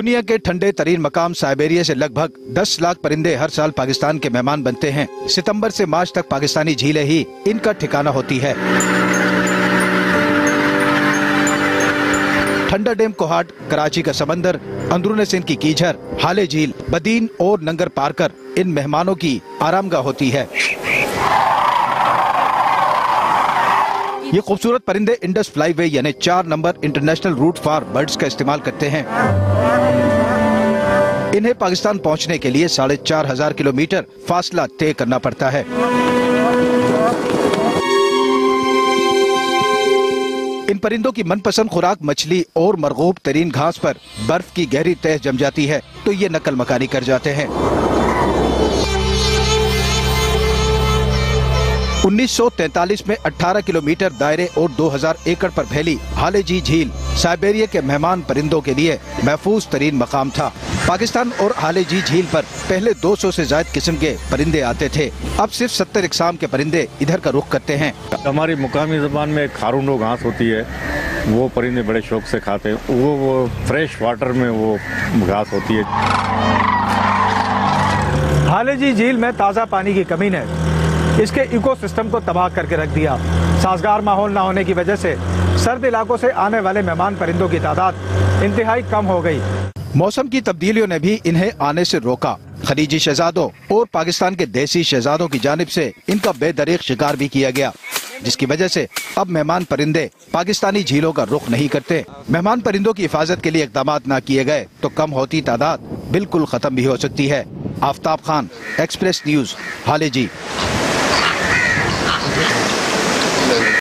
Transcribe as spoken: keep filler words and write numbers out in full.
दुनिया के ठंडे तरीन मकाम साइबेरिया से लगभग दस लाख परिंदे हर साल पाकिस्तान के मेहमान बनते हैं। सितंबर से मार्च तक पाकिस्तानी झीलें ही इनका ठिकाना होती है। ठंडा डैम कोहाट, कराची का समंदर, अंदरून सिंध की कीझर, हाले झील, बदीन और नंगर पार कर इन मेहमानों की आरामगाह होती है। ये खूबसूरत परिंदे इंडस फ्लाईवे यानी चार number international route for birds का इस्तेमाल करते हैं। इन्हें पाकिस्तान पहुंचने के लिए साढ़े चार हजार किलोमीटर फासला तय करना पड़ता है। इन परिंदों की मनपसंद खुराक मछली और मरगूब तरीन घास पर बर्फ की गहरी तह जम जाती है तो ये नकल मकानी कर जाते हैं। उन्नीस सौ तैंतालीस में अठारह किलोमीटर दायरे और दो हजार एकड़ पर फैली हाले झील साइबेरिया के मेहमान परिंदों के लिए महफूज तरीन मकाम था। पाकिस्तान और हाले झील पर पहले दो सौ से ज्यादा किस्म के परिंदे आते थे। अब सिर्फ सत्तर इकसाम के परिंदे इधर का रुख करते हैं। हमारी मुकामी ज़बान में खारूंडो घास होती है, वो परिंदे बड़े शौक से खाते हैं। वो वो फ्रेश वाटर में वो घास होती है। हाले झील में ताज़ा पानी की कमी ने इसके इकोसिस्टम को तबाह करके रख दिया। साजगार माहौल न होने की वजह से सर्द इलाकों से आने वाले मेहमान परिंदों की तादाद इंतहाई कम हो गई। मौसम की तब्दीलियों ने भी इन्हें आने से रोका। खलीजी शहजादों और पाकिस्तान के देसी शहजादों की जानिब से इनका बेदरीग शिकार भी किया गया, जिसकी वजह से अब मेहमान परिंदे पाकिस्तानी झीलों का रुख नहीं करते। मेहमान परिंदों की हिफाजत के लिए इकदाम न किए गए तो कम होती तादाद बिल्कुल खत्म भी हो सकती है। आफ्ताब खान, एक्सप्रेस न्यूज, हाले झील।